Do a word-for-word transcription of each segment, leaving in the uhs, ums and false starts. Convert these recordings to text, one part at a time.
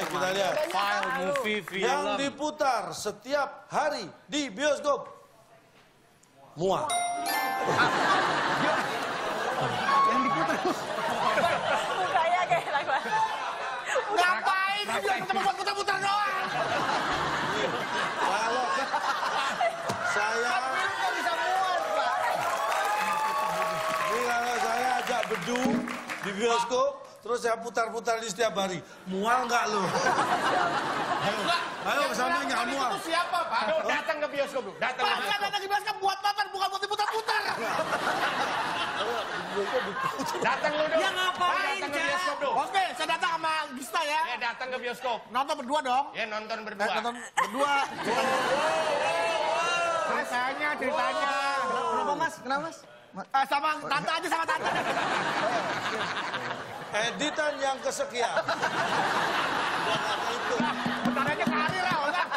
kita lihat. File, movie, film. Yang diputar setiap hari di bioskop. Mua. Yang diputar. Mukanya kayak lagu. Ngapain? Dia cuma buat putar-putar doang. Kalau saya... bisa muat, Pak. Ini kalau saya ajak bedu di bioskop, terus saya putar-putar di setiap hari. Mual nggak lo? Ayo, ayo bersama nggak mual. Itu siapa, Pak? Aduh, datang ke bioskop dulu. Datang ke Pak, bioskop. datang ke bioskop buat nonton, bukan buat diputar-putar. Datang lu dong. Ya ngapain, Datang ke Cak? bioskop dong. Oke, saya datang sama Gista ya. Ya datang ke bioskop. Nonton berdua dong. Ya nonton Eh, berdua. nonton berdua. Rasanya ceritanya. Kenapa, Mas? Kenapa, Mas? Eh, sama tante aja, sama tante. Editan yang kesekian. Bentar aja karir lah, Pak.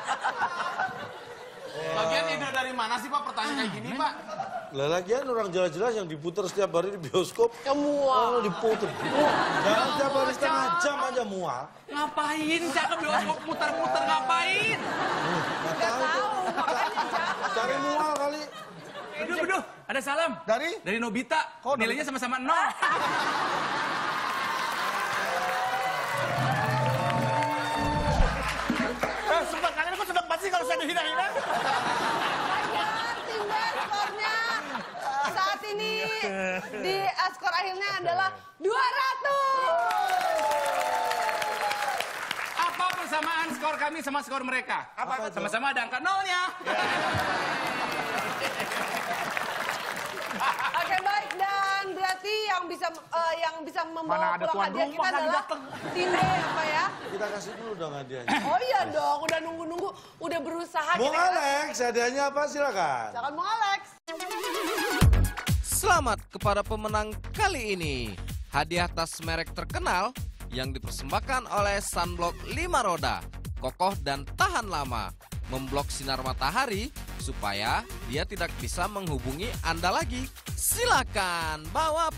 Bagian ide dari mana sih Pak pertanyaan kayak gini Pak? Lah lagian orang jelas-jelas yang diputar setiap hari di bioskop. Ya mual. Kalau diputar. Jangan setiap hari setengah jam aja mual. Ngapain Cak ke bioskop muter-muter ngapain? Nggak tahu, makanya jangan. Cari mual kali. Beduh, beduh, ada salam. Dari? Dari Nobita. Nilainya sama-sama nol. Eh, sumpah kalian kok sedang banget sih kalau saya dihina-hina? Bayar, tinggal skornya. Saat ini di uh, skor akhirnya adalah dua ratus. Apa persamaan skor kami sama skor mereka? Apa? Sama-sama ada angka nolnya. Oke baik, dan berarti yang bisa uh, yang bisa membawa Mana ada pulang tuan hadiah rumah kita lagi adalah dateng. Tinde apa ya? Kita kasih dulu dong hadiahnya. Oh iya dong, udah nunggu-nunggu, udah berusaha. Bung kita- Alex, hadiahnya apa silakan. Jangan mau Alex. Selamat kepada pemenang kali ini. Hadiah tas merek terkenal yang dipersembahkan oleh Sunblock lima roda. Kokoh dan tahan lama. Memblok sinar matahari supaya dia tidak bisa menghubungi Anda lagi. Silakan bawa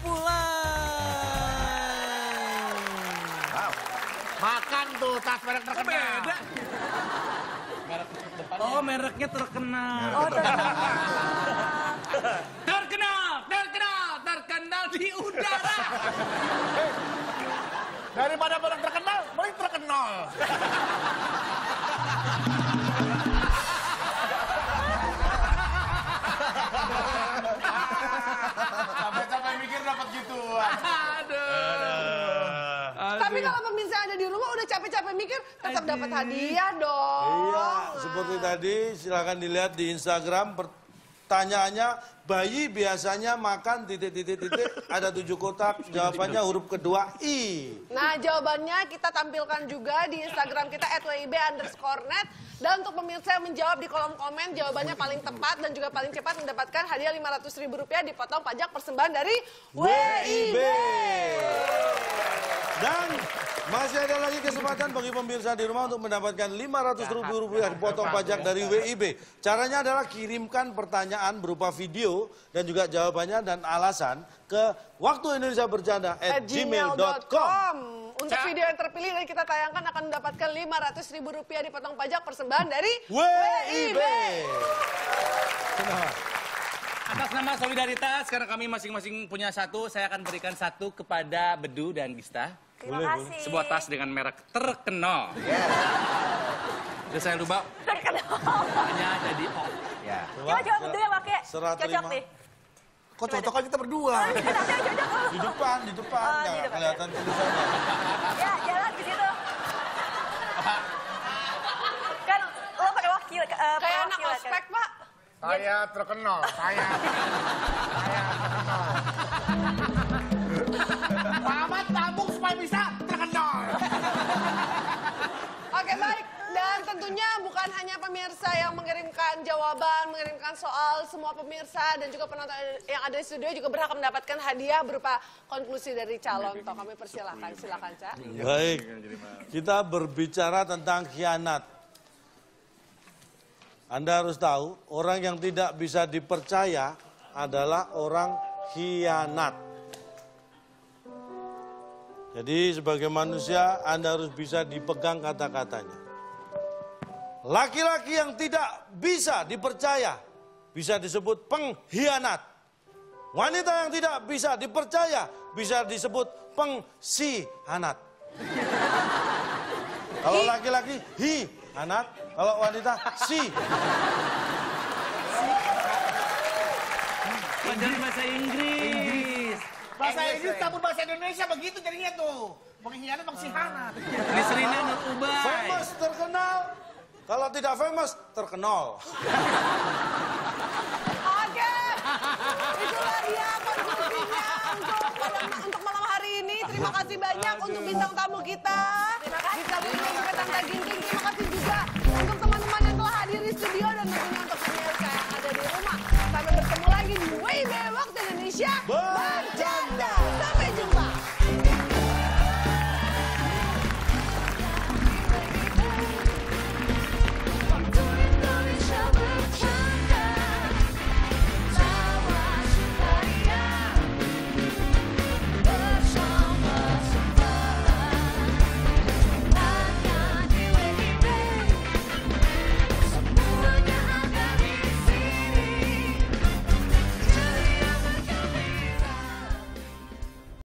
pulang. Wow. Makan tuh tas merek terkenal. Beda. Oh, mereknya terkenal. Oh terkenal. Terkenal, terkenal, terkenal di udara. Daripada merek terkenal, mending terkenal. Sampai-sampai mikir dapat gituan. Aduh. Tapi kalau pemirsa ada di rumah udah capek-capek mikir, tetap dapat hadiah dong. Iya, seperti tadi silakan dilihat di Instagram. Pertanyaannya, bayi biasanya makan titik-titik-titik, ada tujuh kotak, jawabannya huruf kedua I. Nah jawabannya kita tampilkan juga di Instagram kita at w i b underscore net. Dan untuk pemirsa yang menjawab di kolom komen, jawabannya paling tepat dan juga paling cepat mendapatkan hadiah lima ratus ribu rupiah dipotong pajak persembahan dari W I B. Dan masih ada lagi kesempatan bagi pemirsa di rumah untuk mendapatkan lima ratus ribu rupiah dipotong pajak dari W I B. Caranya adalah kirimkan pertanyaan berupa video dan juga jawabannya dan alasan ke waktu Indonesia Bercanda at gmail dot com. Untuk video yang terpilih dan kita tayangkan akan mendapatkan lima ratus ribu rupiah dipotong pajak persembahan dari W I B. Atas nama solidaritas, karena kami masing-masing punya satu, saya akan berikan satu kepada Bedu dan Gista. Terima kasih. Sebuah tas dengan merek terkenal. Udah saya lupa. Terkenal. Hanya jadi O. Ya. Coba coba Bedu yang pakai. Serah Cocok terima. nih. Kok cocok kan kita berdua? Nanti yang cocok lu. Di depan, di depan, Oh, di nggak depan. kelihatan tulisannya. Ya jalan ke situ. Kan lo pakai wakil. Uh, Kayak anak ospek pak. Saya terkenal, saya. Saya terkenal. Pak Ahmad tabung supaya bisa terkenal. Oke baik, dan tentunya bukan hanya pemirsa yang mengirimkan jawaban, mengirimkan soal, semua pemirsa dan juga penonton yang ada di studio juga berhak mendapatkan hadiah berupa konklusi dari calon. Toh kami persilahkan, silakan Cak. Baik, kita berbicara tentang khianat. Anda harus tahu, orang yang tidak bisa dipercaya adalah orang khianat. Jadi sebagai manusia Anda harus bisa dipegang kata-katanya. Laki-laki yang tidak bisa dipercaya bisa disebut pengkhianat. Wanita yang tidak bisa dipercaya bisa disebut pengsihanat. Kalau laki-laki hi anak, kalau wanita si. Pelajaran bahasa Inggris. Bahasa Inggris campur bahasa Indonesia begitu jadinya tuh. Pengkhianat, pengsihanat. Ini Serina Nur Ubay. Famous terkenal, kalau tidak famous terkenal. Oke, itulah dia konklusinya untuk malam, untuk malam hari ini. Terima kasih banyak untuk bintang tamu kita. Terima kasih. Dika juga Tante Ginting. Terima kasih juga untuk teman-teman yang telah hadir di studio dan tentunya untuk pemirsa yang ada di rumah. Sampai bertemu lagi di W I B Waktu Indonesia.